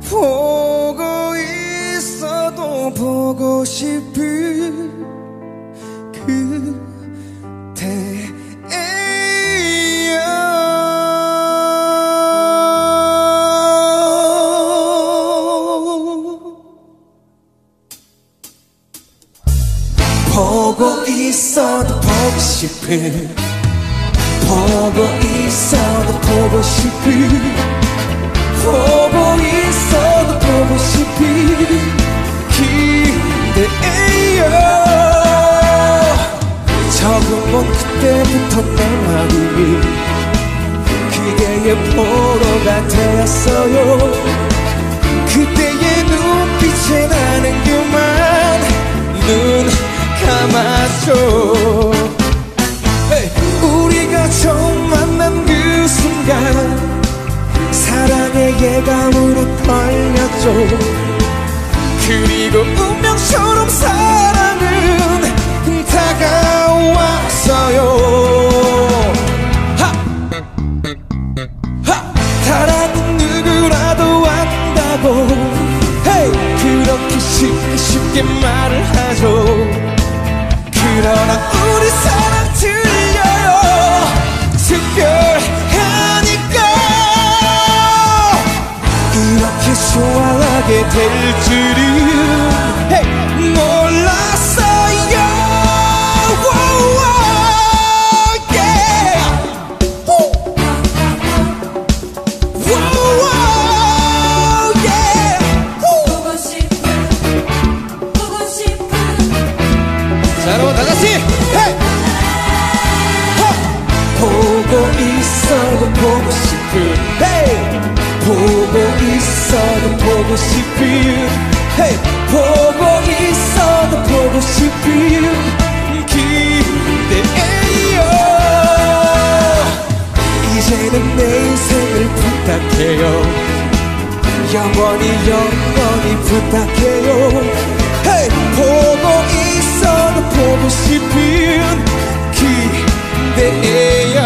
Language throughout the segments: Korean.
보고 있어도 보고 싶은 그대예요. 보고 있어도 보고 싶은, 보고 있어도 보고 싶은, 보고 있어도 보고 싶은 그대예요. 처음 본 그때부터 내 마음이 그대의 포로가 되었어요. 그대의 눈빛에 나는 그만 눈 감았죠. 우리가 처음 만난 그 순간 사랑의 예감으로 떨렸죠. 그리고 운명처럼 사랑은 다가왔어요. 사랑은 누구라도 안다고 그렇게 쉽게 말을 하죠. 그러나 우리 사랑 틀려요. 특별하니까 이렇게 좋아하게 될 줄은 몰랐어요. 자, 여러분 다 같이 보고 있어도 보고 싶은, 보고 있어도 보고 싶은, 보고 있어도 보고 싶은 그대예요. 이제는 내 인생을 부탁해요. 영원히 부탁해요. 보고 있어도 보고 싶은 그대예요.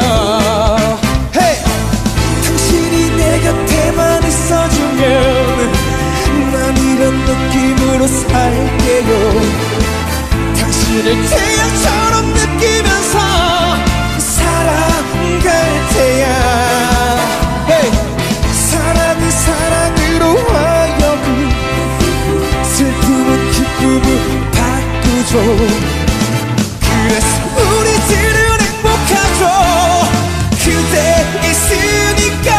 당신이 내 곁에만 있어주면 난 이런 느낌으로 살게요. 당신을 태양처럼 느끼면서 살아갈 테야. 사랑은 사랑으로 하여금 슬픔은 기쁨으로 바꾸죠. 그래서 우리들은 행복하죠. 그대 있으니까.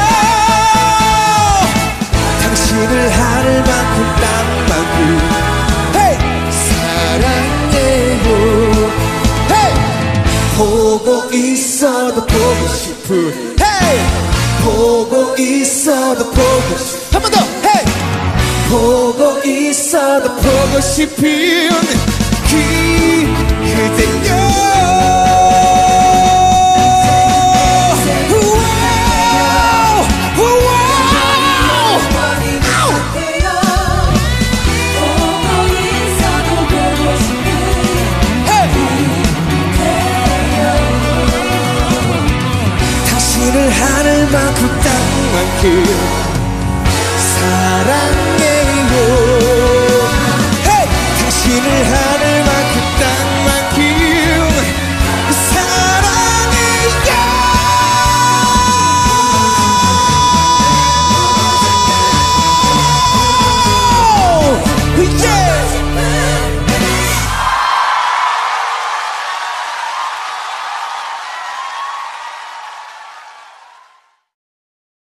당신을 하늘 만큼 땅만큼 사랑해요. 보고 있어도 보고 싶은, 보고 있어도 보고 싶은, 한 번 더. 보고 있어도 보고 싶은